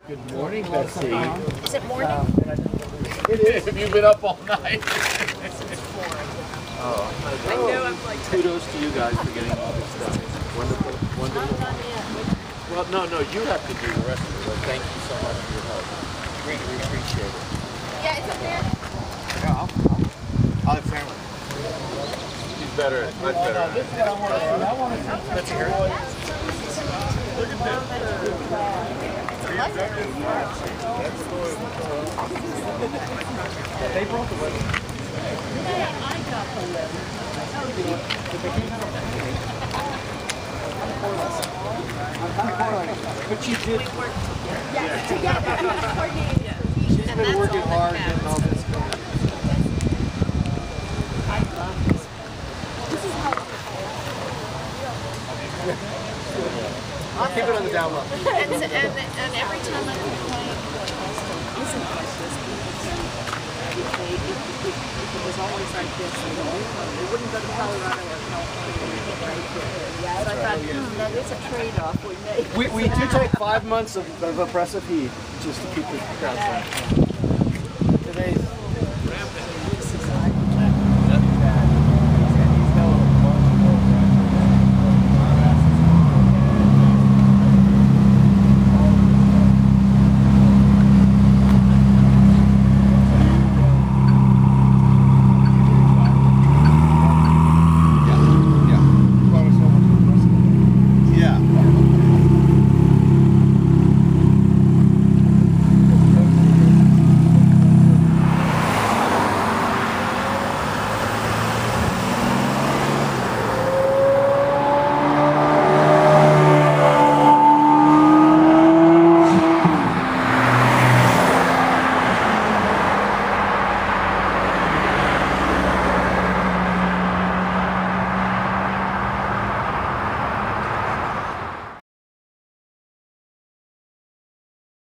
Good morning, Betsy. Is it morning? It is. Have you been up all night? I know, I'm like... Kudos to you guys for getting all this done. Wonderful, wonderful. Well, no, you have to do the rest of it. But thank you so much for your help. Greatly appreciate it. Yeah, it's up there. Yeah, I'll have family. He's better at it. Much better at it. Let's hear it. Look at this. They brought the wedding. I got the letter. I'm kind of coordinating. But she did. Yeah, together. She's been working hard getting all this going. I love this. This is how... I'll keep it on the down low. And every time I complain, isn't like this. It was always like this. It wouldn't go to Colorado or California. So I thought, that is a trade-off we made. We do take 5 months of oppressive heat just to keep the crowd down. Today's